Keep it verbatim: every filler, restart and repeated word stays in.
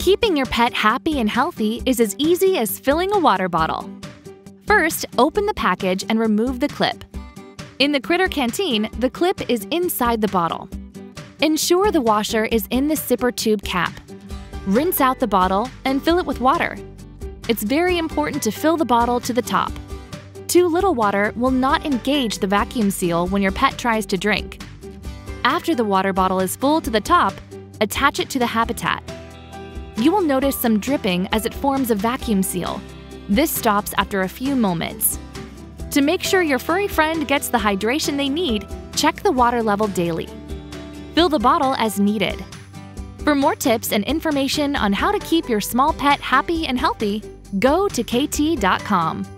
Keeping your pet happy and healthy is as easy as filling a water bottle. First, open the package and remove the clip. In the Critter Canteen, the clip is inside the bottle. Ensure the washer is in the sipper tube cap. Rinse out the bottle and fill it with water. It's very important to fill the bottle to the top. Too little water will not engage the vacuum seal when your pet tries to drink. After the water bottle is full to the top, attach it to the habitat. You will notice some dripping as it forms a vacuum seal. This stops after a few moments. To make sure your furry friend gets the hydration they need, check the water level daily. Fill the bottle as needed. For more tips and information on how to keep your small pet happy and healthy, go to kaytee dot com.